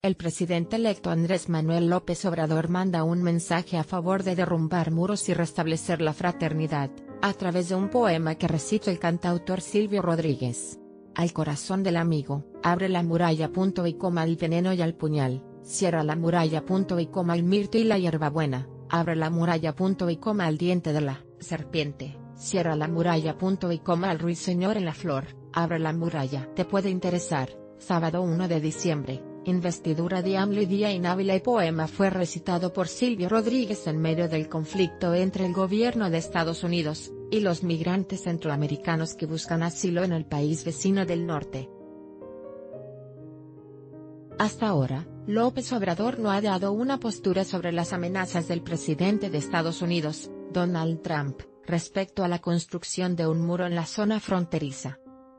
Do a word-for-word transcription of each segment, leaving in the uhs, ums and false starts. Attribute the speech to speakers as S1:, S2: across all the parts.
S1: El presidente electo Andrés Manuel López Obrador manda un mensaje a favor de derrumbar muros y restablecer la fraternidad, a través de un poema que recita el cantautor Silvio Rodríguez. Al corazón del amigo, abre la muralla. Y coma al veneno y al puñal, cierra la muralla. Y coma al mirto y la hierbabuena, abre la muralla. Y coma al diente de la serpiente, cierra la muralla. Y coma al ruiseñor en la flor, abre la muralla. Te puede interesar, sábado uno de diciembre. Investidura de AMLO y día inhábil. El poema fue recitado por Silvio Rodríguez en medio del conflicto entre el gobierno de Estados Unidos y los migrantes centroamericanos que buscan asilo en el país vecino del norte. Hasta ahora, López Obrador no ha dado una postura sobre las amenazas del presidente de Estados Unidos, Donald Trump, respecto a la construcción de un muro en la zona fronteriza.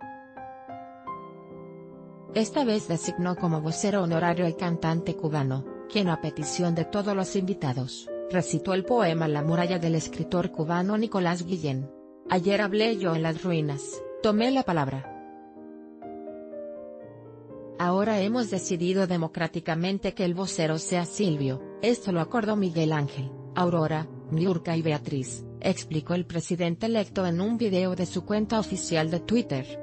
S1: Esta vez designó como vocero honorario al cantante cubano, quien a petición de todos los invitados, recitó el poema La muralla del escritor cubano Nicolás Guillén. Ayer hablé yo en las ruinas, tomé la palabra. Ahora hemos decidido democráticamente que el vocero sea Silvio, esto lo acordó Miguel Ángel, Aurora, Niurka y Beatriz, explicó el presidente electo en un video de su cuenta oficial de Twitter.